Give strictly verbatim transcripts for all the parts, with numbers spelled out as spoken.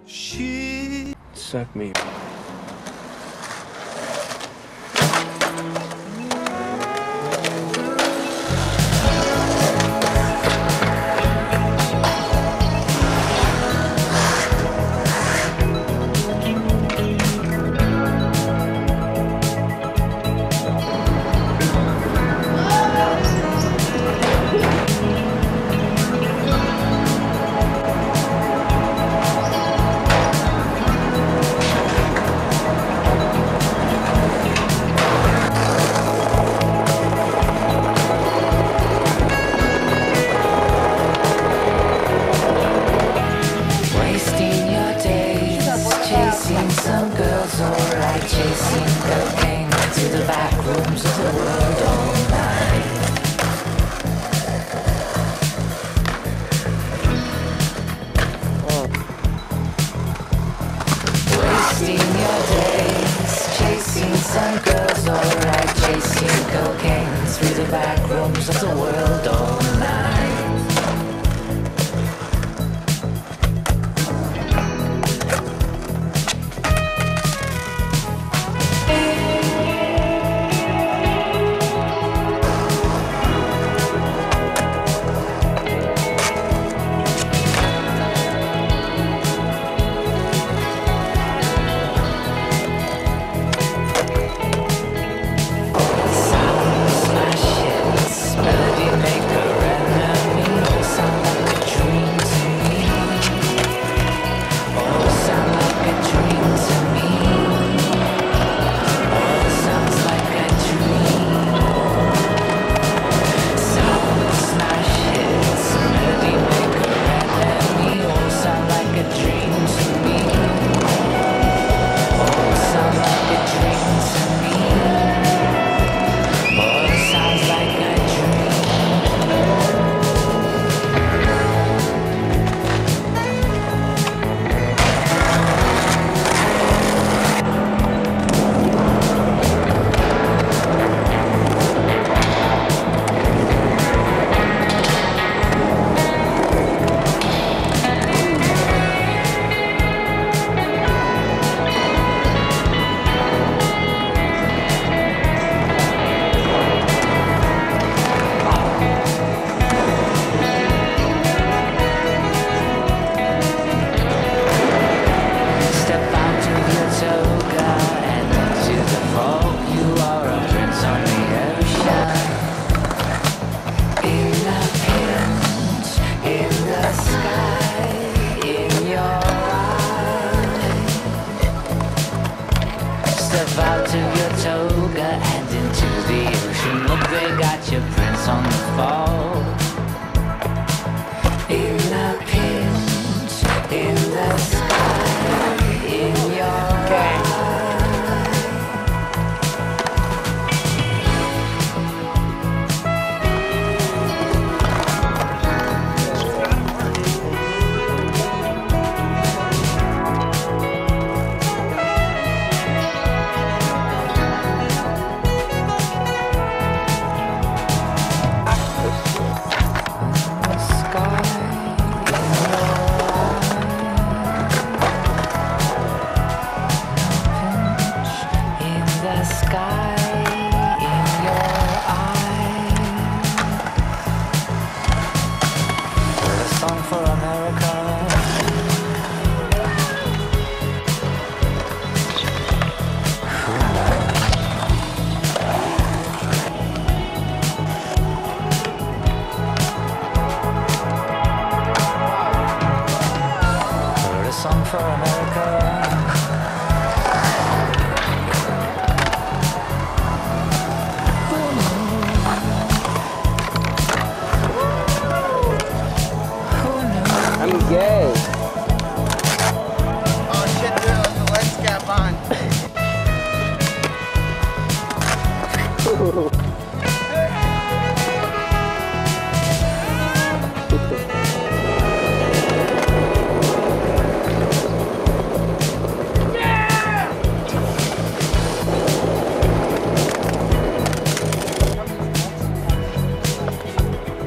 She suck me. Some girls alright, chasing cocaine to the back rooms of the world all night. Oh. Wasting your days, chasing some girls alright, chasing cocaine through the back rooms of the world all night. Step out to your toga and into the ocean. Look, they got your prints on the fall. In a pinch, in the sky, in your eye. For America. Wrote a song for America. I'm gay. Oh shit, dude, the lights cap on.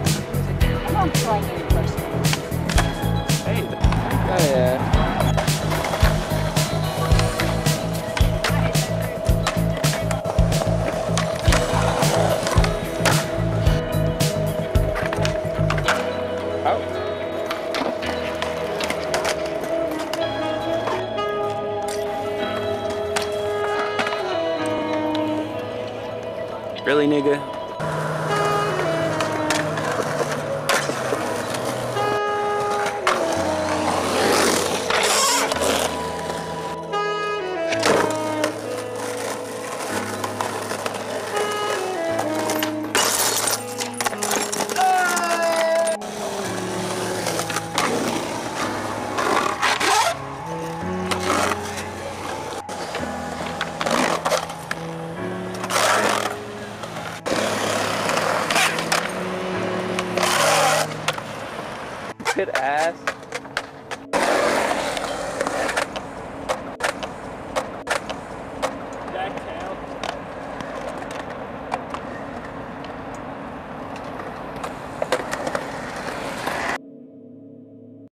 Oh yeah. Really, nigga? Good ass.